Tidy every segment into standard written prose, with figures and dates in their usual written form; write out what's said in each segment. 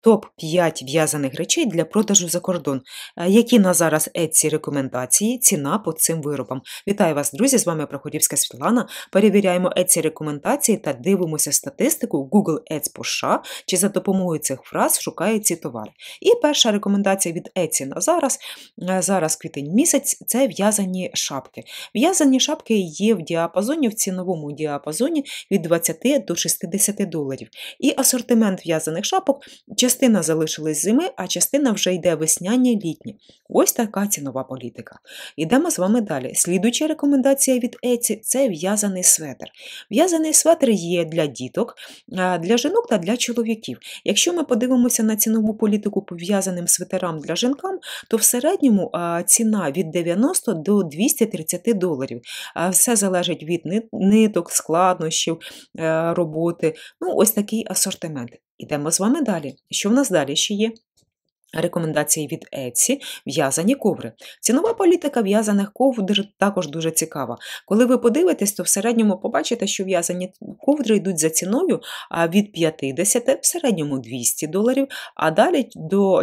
Топ-5 в'язаних речей для продажу за кордон. Які на зараз Etsy рекомендації, ціна по цим виробам. Вітаю вас, друзі, з вами Прохорівська Світлана. Перевіряємо Etsy рекомендації та дивимося статистику Google Ads по США, чи за допомогою цих фраз шукають ці товари. І перша рекомендація від Etsy на зараз квітень місяць, це в'язані шапки. В'язані шапки є в ціновому діапазоні від 20 до 60 доларів. І асортимент в'язаних шапок – частина залишилась зими, а частина вже йде весняні, літні. Ось така цінова політика. Ідемо з вами далі. Слідуюча рекомендація від Etsy – це в'язаний светр. В'язаний светр є для діток, для жінок та для чоловіків. Якщо ми подивимося на цінову політику по в'язаним светерам для жінкам, то в середньому ціна від 90 до 230 доларів. Все залежить від ниток, складнощів роботи. Ось такий асортимент. Ідемо з вами далі. Що в нас далі ще є? Рекомендації від Etsy – в'язані ковдри. Цінова політика в'язаних ковдр також дуже цікава. Коли ви подивитесь, то в середньому побачите, що в'язані ковдри йдуть за ціною від 50, в середньому 200 доларів, а далі до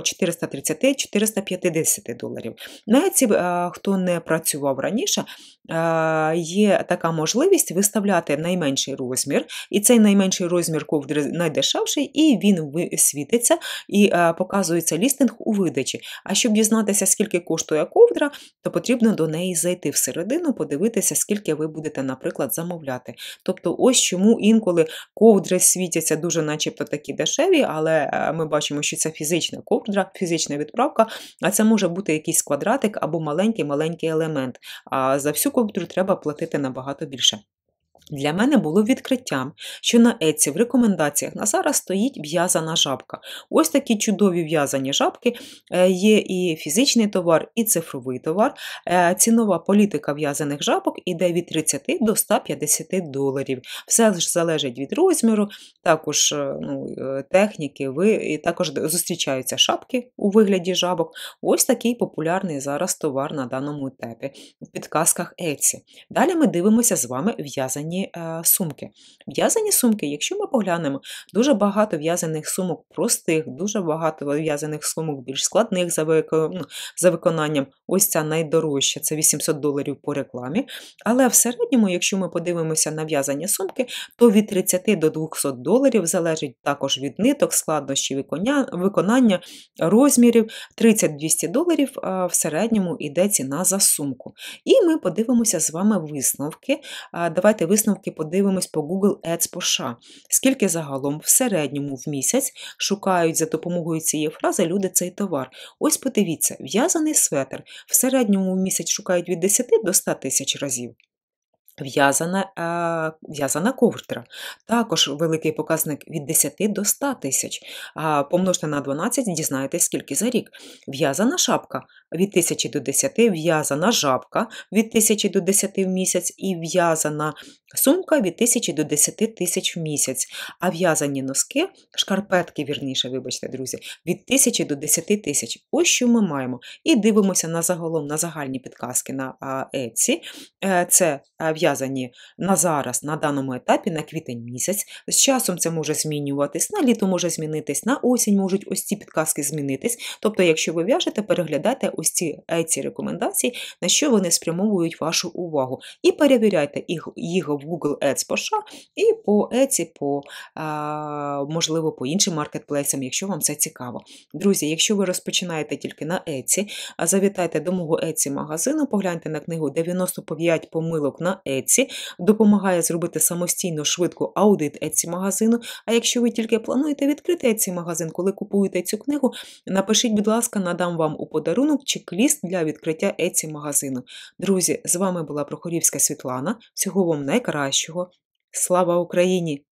430-450 доларів. На Etsy, хто не працював раніше, є така можливість виставляти найменший розмір, і цей найменший розмір ковдри найдешевший, і він світиться, і показується лістинг у видачі. А щоб дізнатися, скільки коштує ковдра, то потрібно до неї зайти всередину, подивитися, скільки ви будете, наприклад, замовляти. Тобто ось чому інколи ковдри світяться дуже начебто такі дешеві, але ми бачимо, що це фізична ковдра, фізична відправка, а це може бути якийсь квадратик або маленький елемент. А за всю ковдру треба платити набагато більше. Для мене було відкриттям, що на Etsy в рекомендаціях на зараз стоїть в'язана жабка. Ось такі чудові в'язані жабки, є і фізичний товар, і цифровий товар. Цінова політика в'язаних жабок іде від 30 до 150 доларів. Все ж залежить від розміру, також техніки, і також зустрічаються шапки у вигляді жабок. Ось такий популярний зараз товар на даному етапі в підказках Etsy. Далі ми дивимося з вами в'язані сумки. В'язані сумки, якщо ми поглянемо, дуже багато в'язаних сумок простих, дуже багато в'язаних сумок більш складних за виконанням. Ось ця найдорожча, це 800 доларів по рекламі. Але в середньому, якщо ми подивимося на в'язані сумки, то від 30 до 200 доларів залежить також від ниток, складнощів виконання, розмірів. 30-200 доларів в середньому йде ціна за сумку. І ми подивимося з вами висновки. Давайте висновки подивимось по Google Ads по США. Скільки загалом в середньому в місяць шукають за допомогою цієї фрази люди цей товар. Ось подивіться, в'язаний светр в середньому в місяць шукають від 10 до 100 тисяч разів. В'язана ковдра. Також великий показник від 10 до 100 тисяч. Помножте на 12, дізнаєтесь, скільки за рік. В'язана шапка від 1000 до 10, в'язана жабка від 1000 до 10 в місяць і в'язана сумка від 1000 до 10 тисяч в місяць. А в'язані носки, шкарпетки, вірніше, вибачте, друзі, від 1000 до 10 тисяч. Ось що ми маємо. І дивимося на загальні підказки на Etsy. Це в'язані на зараз, на даному етапі, на квітень місяць. З часом це може змінюватись, на літо може змінитись, на осінь можуть ось ці підказки змінитись. Тобто, якщо ви в'яжете, переглядайте ось ці Etsy рекомендації, на що вони спрямовують вашу увагу. І перевіряйте їх в Google Ads по США і по Etsy, можливо, по іншим маркетплейсам, якщо вам це цікаво. Друзі, якщо ви розпочинаєте тільки на Etsy, завітайте до мого Etsy-магазину, погляньте на книгу «95 помилок на Etsy», допомагає зробити самостійно швидко аудит Etsy-магазину. А якщо ви тільки плануєте відкрити Etsy-магазин, коли купуєте цю книгу, напишіть, будь ласка, надам вам у подарунок чек-ліст для відкриття Etsy-магазину. Друзі, з вами була Прохорівська Світлана. Всього вам найкращого. Слава Україні!